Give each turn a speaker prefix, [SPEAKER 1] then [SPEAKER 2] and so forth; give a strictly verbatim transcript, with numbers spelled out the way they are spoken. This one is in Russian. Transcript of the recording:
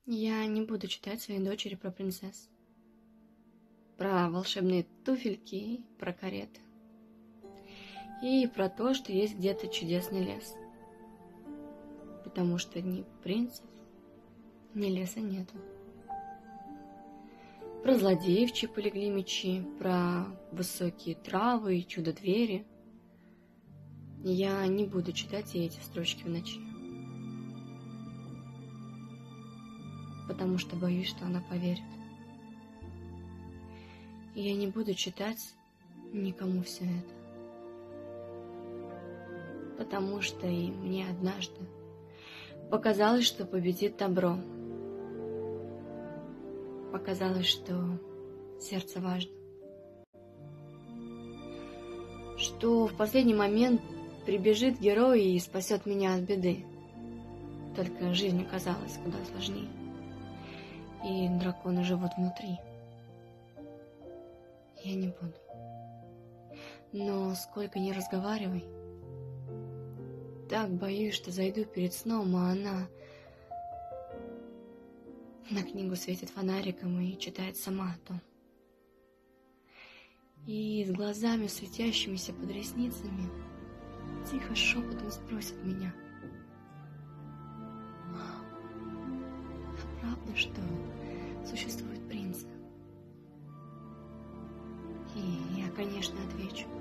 [SPEAKER 1] Я не буду читать своей дочери про принцесс, про волшебные туфельки, про кареты и про то, что есть где-то чудесный лес. Потому что ни принцев, ни леса нету. Про злодеев, чьи полегли мечи, про высокие травы и чудо-двери. Я не буду читать ей эти строчки в ночи. Потому что боюсь, что она поверит. И я не буду читать никому все это. Потому что и мне однажды показалось, что победит добро. Показалось, что сердце важно. Что в последний момент прибежит герой и спасет меня от беды. Только жизнь оказалась куда сложнее. И драконы живут внутри. Я не буду. Но сколько ни разговаривай, так боюсь, что зайду перед сном, а она на книгу светит фонариком и читает сама о том. И с глазами, светящимися под ресницами, тихо шепотом спросит меня: а правда, что существуют принцы? И я, конечно, отвечу: